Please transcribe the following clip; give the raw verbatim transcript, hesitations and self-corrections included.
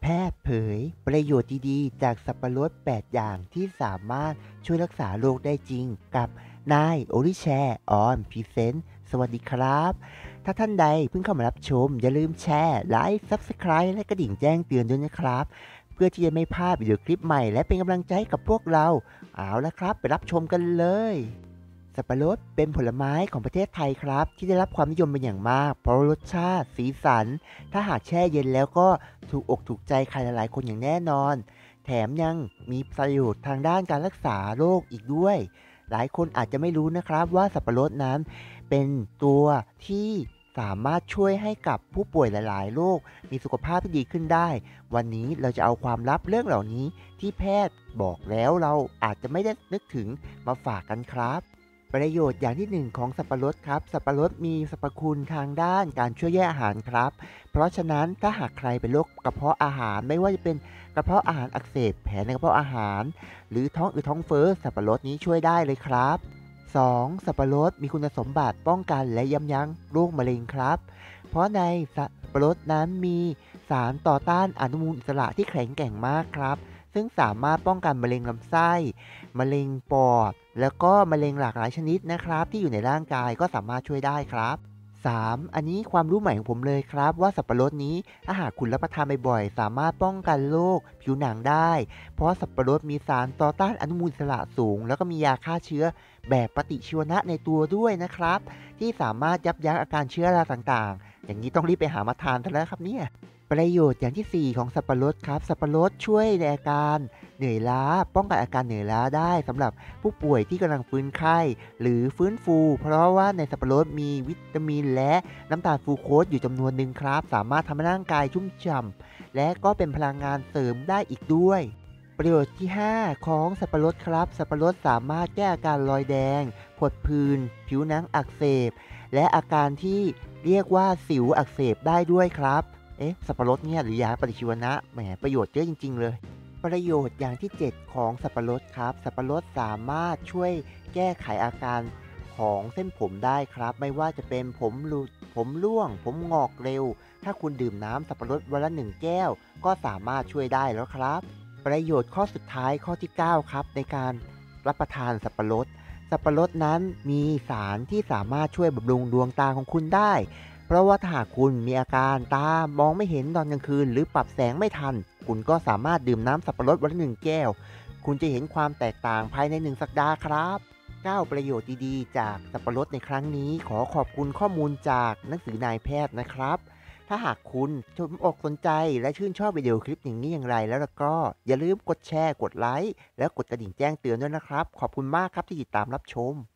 แพทย์เผยประโยชน์ดีๆจากสับปะรดแปดอย่างที่สามารถช่วยรักษาโรคได้จริงกับนายโอลิแชร์ออนพรีเซนต์สวัสดีครับ ถ้าท่านใดเพิ่งเข้ามารับชมอย่าลืมแชร์ไลค์ ซับสไครบ์ และกระดิ่งแจ้งเตือนด้วยนะครับ เพื่อที่จะไม่พลาดวิดีโอคลิปใหม่และเป็นกำลังใจให้กับพวกเรา เอาละครับไปรับชมกันเลย สับปะรดเป็นผลไม้ของประเทศไทยครับที่ได้รับความนิยมเป็นอย่างมากเพราะรสชาติสีสันถ้าหากแช่เย็นแล้วก็ถูกอกถูกใจใครหลายๆคนอย่างแน่นอนแถมยังมีประโยชน์ทางด้านการรักษาโรคอีกด้วยหลายคนอาจจะไม่รู้นะครับว่าสับปะรดนั้นเป็นตัวที่สามารถช่วยให้กับผู้ป่วยหลายๆโรคมีสุขภาพที่ดีขึ้นได้วันนี้เราจะเอาความลับเรื่องเหล่านี้ที่แพทย์บอกแล้วเราอาจจะไม่ได้นึกถึงมาฝากกันครับ ประโยชน์อย่างที่หนึ่งของสับปะรดครับสับปะรดมีสรรพคุณทางด้านการช่วยย่อยอาหารครับเพราะฉะนั้นถ้าหากใครเป็นโรคกระเพาะอาหารไม่ว่าจะเป็นกระเพาะอาหารอักเสบแผลในกระเพาะอาหารหรือท้องอืดท้องเฟ้อสับปะรดนี้ช่วยได้เลยครับสองสับปะรดมีคุณสมบัติป้องกันและยับยั้งโรคมะเร็งครับเพราะในสับปะรดนั้นมีสารต่อต้านอนุมูลอิสระที่แข็งแกร่งมากครับซึ่งสามารถป้องกันมะเร็งลำไส้มะเร็งปอด แล้วก็มะเร็งหลากหลายชนิดนะครับที่อยู่ในร่างกายก็สามารถช่วยได้ครับสามอันนี้ความรู้ใหม่ของผมเลยครับว่าสับปะรดนี้ถ้าหากคุณรับประทานบ่อยๆสามารถป้องกันโรคผิวหนังได้เพราะสับปะรดมีสารต่อต้านอนุมูลอิสระสูงแล้วก็มียาฆ่าเชื้อแบบปฏิชีวนะในตัวด้วยนะครับที่สามารถยับยั้งอาการเชื้อราต่างๆอย่างนี้ต้องรีบไปหามาทานกันแล้วครับเนี่ยประโยชน์อย่างที่สี่ของสับปะรดครับสับปะรดช่วยในอาการเหนื่อยล้าป้องกันอาการเหนื่อยล้าได้สำหรับ ผู้ป่วยที่กำลังฟื้นไข้หรือฟื้นฟูเพราะว่าในสับปะรดมีวิตามินและน้ำตาลฟรูโคสอยู่จำนวนหนึ่งครับสามารถทำให้ร่างกายชุ่มฉ่ำและก็เป็นพลังงานเสริมได้อีกด้วยประโยชน์ที่ห้าของสับปะรดครับสับปะรดสามารถแก้อาการรอยแดงผดผื่นผิวหนังอักเสบและอาการที่เรียกว่าสิวอักเสบได้ด้วยครับเอ๊ะสับปะรดเนี่ยหรือยาปฏิชีวนะแหมประโยชน์เยอะจริงๆเลย ประโยชน์อย่างที่เจ็ดของสับปะรดครับสับปะรดสามารถช่วยแก้ไขอาการของเส้นผมได้ครับไม่ว่าจะเป็นผมหลุดผมร่วงผมงอกเร็วถ้าคุณดื่มน้ำสับปะรดวันละหนึ่งแก้วก็สามารถช่วยได้แล้วครับประโยชน์ข้อสุดท้ายข้อที่เก้าครับในการรับประทานสับปะรดสับปะรดนั้นมีสารที่สามารถช่วยบำรุงดวงตาของคุณได้เพราะว่าถ้าหากคุณมีอาการตามองไม่เห็นตอนกลางคืนหรือปรับแสงไม่ทันคุณก็สามารถดื่มน้ำสับปะรดวันละหนึ่งแก้วคุณจะเห็นความแตกต่างภายในหนึ่งสัปดาห์ครับเก้าประโยชน์ดีๆจากสับปะรดในครั้งนี้ขอขอบคุณข้อมูลจากหนังสือนายแพทย์นะครับถ้าหากคุณชมอกสนใจและชื่นชอบวิดีโอคลิปอย่างนี้อย่างไรแล้วก็อย่าลืมกดแชร์กดไลค์แล้วกดกระดิ่งแจ้งเตือนด้วยนะครับขอบคุณมากครับที่ติดตามรับชม